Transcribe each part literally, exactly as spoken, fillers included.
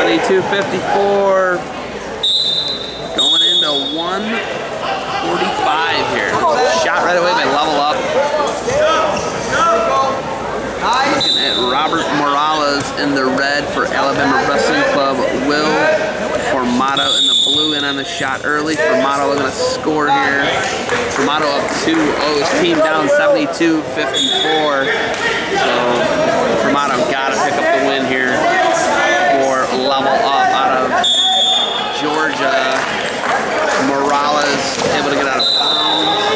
seventy-two fifty-four. Going into one forty-five here. Shot right away by Level Up. Looking at Robert Morales in the red for Alabama Wrestling Club. Will Formatto in the blue in on the shot early. Formatto looking to score here. Formatto up two oh. His team down seventy-two fifty-four. So Formatto got to pick up the win here for Level Up out of Georgia. Morales able to get out of bounds.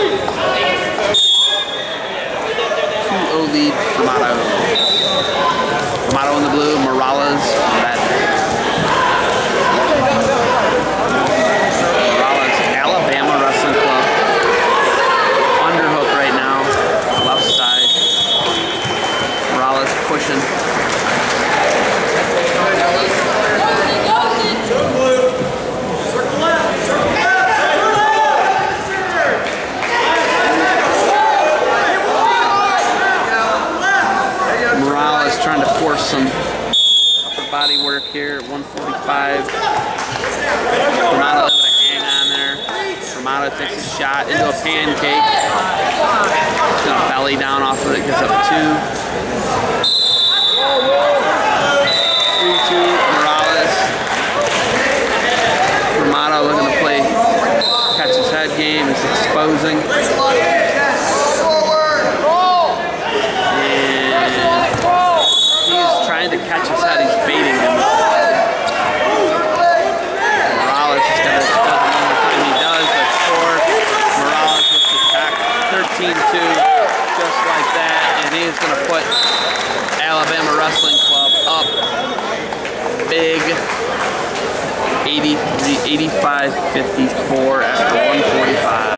two oh lead Formatto. Formatto in the blue, Morales red. Morales, Alabama Wrestling Club. Underhook right now, left side. Morales pushing. Trying to force some upper body work here at one forty-five. Formatto able to hang on there. Formatto takes a shot into a pancake. Just gonna belly down off of it, gets up two. three two, Morales. Formatto looking to play catch his head game, is exposing. To catch his head, he's baiting him. Morales just got to expose him one more time. He does, but score. Morales with the attack thirteen two, just like that. And he's going to put Alabama Wrestling Club up big eighty-three, eighty-five fifty-four after one forty-five.